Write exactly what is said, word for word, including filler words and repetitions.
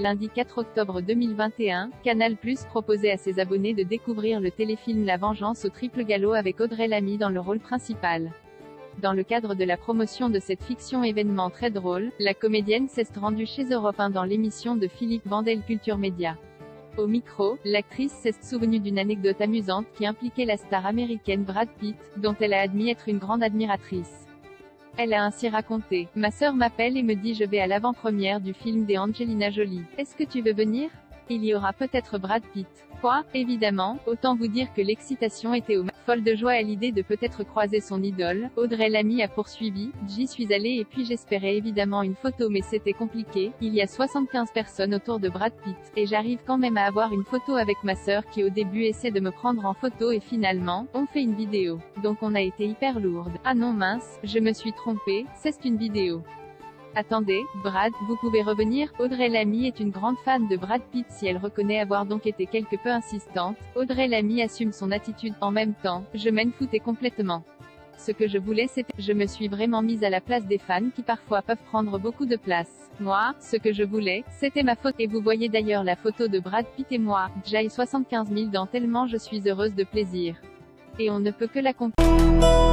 lundi quatre octobre deux mille vingt et un, Canal plus proposait à ses abonnés de découvrir le téléfilm La Vengeance au triple galop avec Audrey Lamy dans le rôle principal. Dans le cadre de la promotion de cette fiction événement très drôle, la comédienne s'est rendue chez Europe un dans l'émission de Philippe Vandel Culture Média. Au micro, l'actrice s'est souvenue d'une anecdote amusante qui impliquait la star américaine Brad Pitt, dont elle a admis être une grande admiratrice. Elle a ainsi raconté: « Ma sœur m'appelle et me dit je vais à l'avant-première du film des Angelina Jolie. Est-ce que tu veux venir? Il y aura peut-être Brad Pitt. » Quoi? Évidemment, autant vous dire que l'excitation était au max. Folle de joie à l'idée de peut-être croiser son idole, Audrey Lamy a poursuivi: « J'y suis allée et puis j'espérais évidemment une photo mais c'était compliqué, il y a soixante-quinze personnes autour de Brad Pitt, et j'arrive quand même à avoir une photo avec ma sœur qui au début essaie de me prendre en photo et finalement, on fait une vidéo. Donc on a été hyper lourde. Ah non mince, je me suis trompée, c'est une vidéo. » Attendez, Brad, vous pouvez revenir? Audrey Lamy est une grande fan de Brad Pitt. Si elle reconnaît avoir donc été quelque peu insistante, Audrey Lamy assume son attitude. En même temps, je m'en foutais complètement. Ce que je voulais c'était, je me suis vraiment mise à la place des fans qui parfois peuvent prendre beaucoup de place. Moi, ce que je voulais, c'était ma photo. Et vous voyez d'ailleurs la photo de Brad Pitt et moi, j'ai soixante-quinze mille dans tellement je suis heureuse de plaisir. Et on ne peut que la comprendre.